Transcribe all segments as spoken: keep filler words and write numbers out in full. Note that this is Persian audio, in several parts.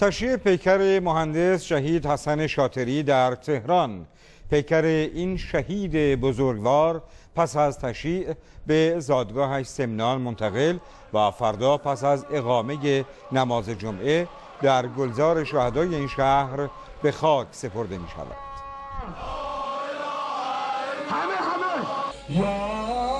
تشییع پیکر مهندس شهید حسن شاطری در تهران. پیکر این شهید بزرگوار پس از تشییع به زادگاهش سمنان منتقل و فردا پس از اقامه نماز جمعه در گلزار شهدای این شهر به خاک سپرده می شود. همه همه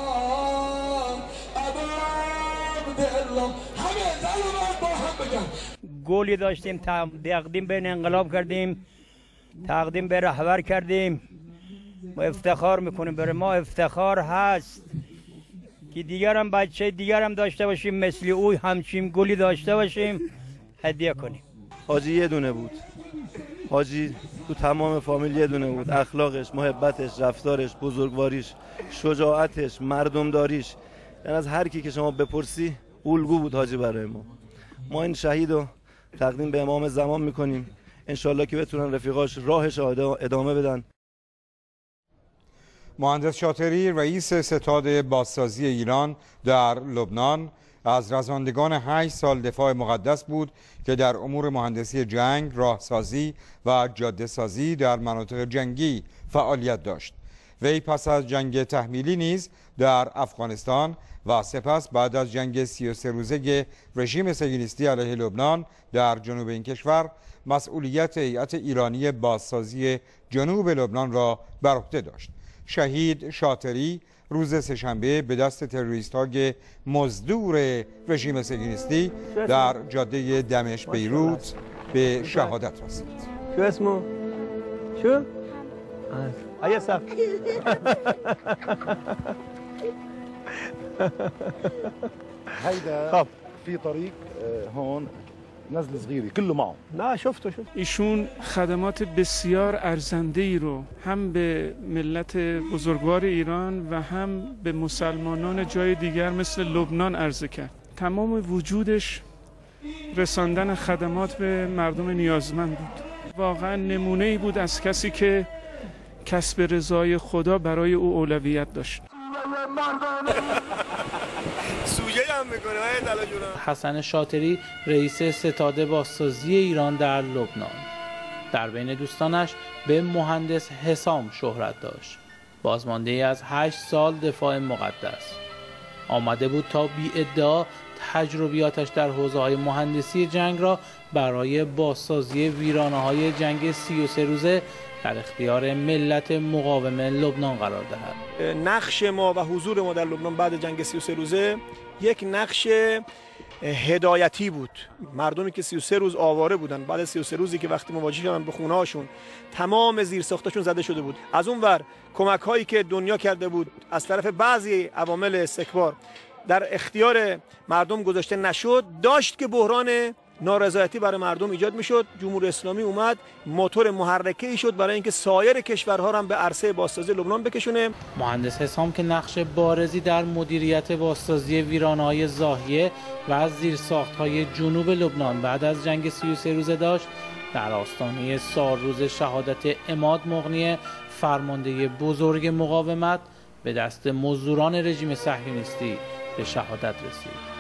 گولی داشتیم، تقدیم به انقلاب کردیم، تقدیم به رهبر کردیم. ما افتخار میکنیم، برای ما افتخار هست که دیگرم بچه دیگرم داشته باشیم، مثل او همچین گلی داشته باشیم، هدیه کنیم. حاجی یه دونه بود، حاجی تو تمام فامیل یه دونه بود. اخلاقش، محبتش، رفتارش، بزرگواریش، شجاعتش، مردمداریش، یعنی از هر کی که شما بپرسی الگو بود حاجی برای ما. ما این شهید رو تقدیم به امام زمان میکنیم، انشالله که بتونن رفیقاش راهش ادامه بدن. مهندس شاطری رئیس ستاد بازسازی ایران در لبنان از رزمندگان هشت سال دفاع مقدس بود که در امور مهندسی جنگ، راهسازی و جاده سازی در مناطق جنگی فعالیت داشت. وی پس از جنگ تحمیلی نیز در افغانستان و سپس بعد از جنگ سی و سه روزه رژیم صهیونیستی علیه لبنان در جنوب این کشور مسئولیت هیئت ایرانی بازسازی جنوب لبنان را بر عهده داشت. شهید شاطری روز سه‌شنبه به دست تروریست‌های مزدور رژیم صهیونیستی در جاده دمشق بیروت به شهادت رسید. شو اسمه؟ شو؟ آیا صف هيدا في طريق هون نزل صغيرة كله معه. نه شفته شفت. ایشون خدمات بسیار ارزنده‌ای رو هم به ملت بزرگوار ایران و هم به مسلمانان جای دیگر مثل لبنان عرضه کرد. تمام وجودش رساندن خدمات به مردم نیازمند بود. واقعا نمونه‌ای بود از کسی که کسب رضای خدا برای او اولویت داشت. حسن شاطری رئیس ستاد بازسازی ایران در لبنان در بین دوستانش به مهندس حسام شهرت داشت. بازمانده از هشت سال دفاع مقدس آمده بود تا بی ادعا تجربیاتش در حوزه‌های مهندسی جنگ را برای بازسازی ویرانه‌های جنگ سی و سه روزه در اختیار ملت مقاوم لبنان قرار دهد. نقش ما و حضور ما در لبنان بعد جنگ سی و سه روزه یک نقش هدایتی بود. مردمی که سی و سه روز آواره بودن، بعد سی و سه روزی که وقتی مواجه شدن به خونه هاشون تمام زیرساختاشون زده شده بود، از اون ور کمک هایی که دنیا کرده بود از طرف بعضی عوامل استکبار در اختیار مردم گذاشته نشد، داشت که بحران نارضایتی برای مردم ایجاد میشد. جمهوری اسلامی اومد موتور محرکه ای شد برای اینکه سایر کشورها هم به عرصه بازسازی لبنان بکشونه. مهندس حسام که نقش بارزی در مدیریت بازسازی ویرانه‌های زاهیه و از زیرساخت‌های جنوب لبنان بعد از جنگ سی و سه روزه داشت، در آستانه سالروز شهادت عماد مغنی فرمانده بزرگ مقاومت به دست مزدوران رژیم صهیونیستی به شهادت رسید.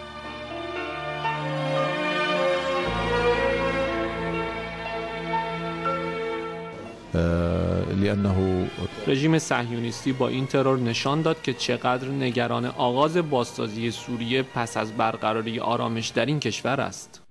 رژیم صهیونیستی با این ترور نشان داد که چقدر نگران آغاز بازسازی سوریه پس از برقراری آرامش در این کشور است.